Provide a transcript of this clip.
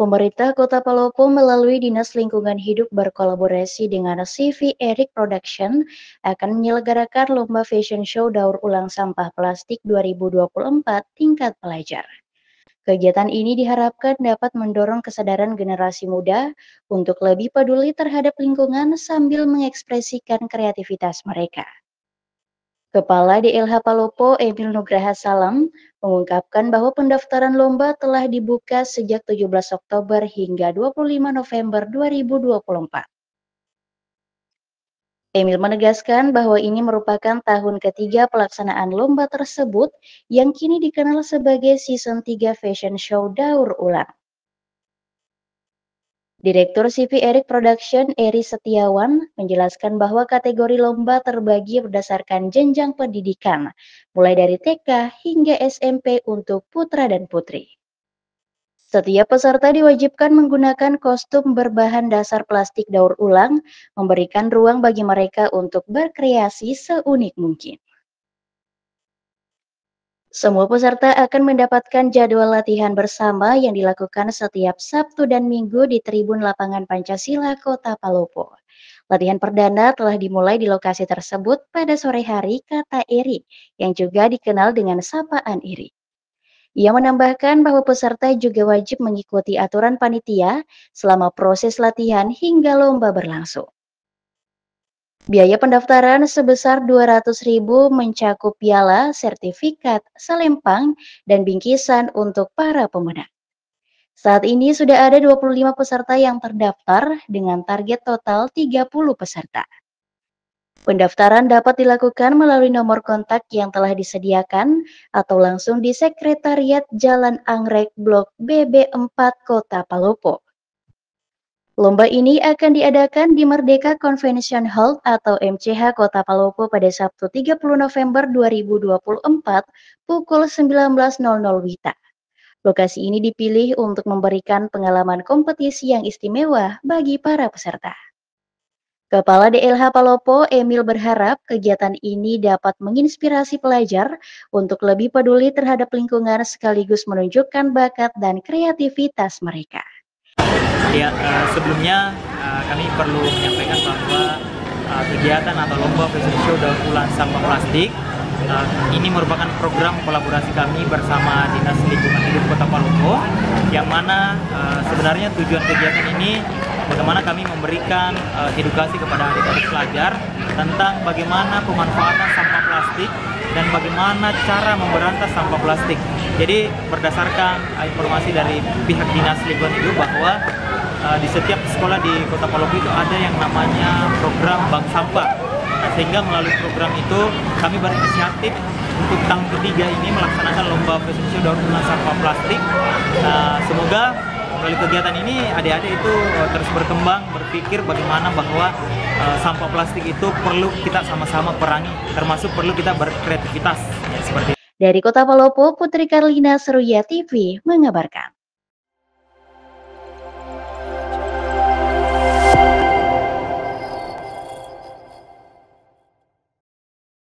Pemerintah Kota Palopo melalui Dinas Lingkungan Hidup berkolaborasi dengan CV Eric Production akan menyelenggarakan Lomba Fashion Show Daur Ulang Sampah Plastik 2024 tingkat pelajar. Kegiatan ini diharapkan dapat mendorong kesadaran generasi muda untuk lebih peduli terhadap lingkungan sambil mengekspresikan kreativitas mereka. Kepala DLH Palopo Emil Nugraha Salam mengungkapkan bahwa pendaftaran lomba telah dibuka sejak 17 Oktober hingga 25 November 2024. Emil menegaskan bahwa ini merupakan tahun ketiga pelaksanaan lomba tersebut yang kini dikenal sebagai Season 3 Fashion Show Daur Ulang. Direktur CV Eric Production Eri Setiawan menjelaskan bahwa kategori lomba terbagi berdasarkan jenjang pendidikan, mulai dari TK hingga SMP untuk putra dan putri. Setiap peserta diwajibkan menggunakan kostum berbahan dasar plastik daur ulang, memberikan ruang bagi mereka untuk berkreasi seunik mungkin. Semua peserta akan mendapatkan jadwal latihan bersama yang dilakukan setiap Sabtu dan Minggu di Tribun Lapangan Pancasila Kota Palopo. Latihan perdana telah dimulai di lokasi tersebut pada sore hari, kata Eri, yang juga dikenal dengan sapaan Eri. Ia menambahkan bahwa peserta juga wajib mengikuti aturan panitia selama proses latihan hingga lomba berlangsung. Biaya pendaftaran sebesar Rp200.000 mencakup piala, sertifikat, selempang, dan bingkisan untuk para pemenang. Saat ini sudah ada 25 peserta yang terdaftar dengan target total 30 peserta. Pendaftaran dapat dilakukan melalui nomor kontak yang telah disediakan atau langsung di Sekretariat Jalan Anggrek Blok BB4 Kota Palopo. Lomba ini akan diadakan di Merdeka Convention Hall atau MCH Kota Palopo pada Sabtu 30 November 2024 pukul 19.00 WITA. Lokasi ini dipilih untuk memberikan pengalaman kompetisi yang istimewa bagi para peserta. Kepala DLH Palopo Emil berharap kegiatan ini dapat menginspirasi pelajar untuk lebih peduli terhadap lingkungan sekaligus menunjukkan bakat dan kreativitas mereka. Ya, sebelumnya kami perlu menyampaikan bahwa kegiatan atau lomba fashion show daur ulang sampah plastik ini merupakan program kolaborasi kami bersama Dinas Lingkungan Hidup Kota Palopo, yang mana sebenarnya tujuan kegiatan ini bagaimana kami memberikan edukasi kepada adik-adik pelajar tentang bagaimana pemanfaatan sampah plastik dan bagaimana cara memberantas sampah plastik. Jadi berdasarkan informasi dari pihak Dinas Lingkungan Hidup bahwa di setiap sekolah di Kota Palopo itu ada yang namanya program bank sampah. Sehingga melalui program itu kami berinisiatif untuk tahun ketiga ini melaksanakan lomba fashion show daur ulang sampah plastik. Semoga melalui kegiatan ini adik-adik itu terus berkembang, berpikir bagaimana bahwa sampah plastik itu perlu kita sama-sama perangi, termasuk perlu kita berkreativitas. Ya, seperti Dari Kota Palopo, Putri Karlina Seruya TV mengabarkan.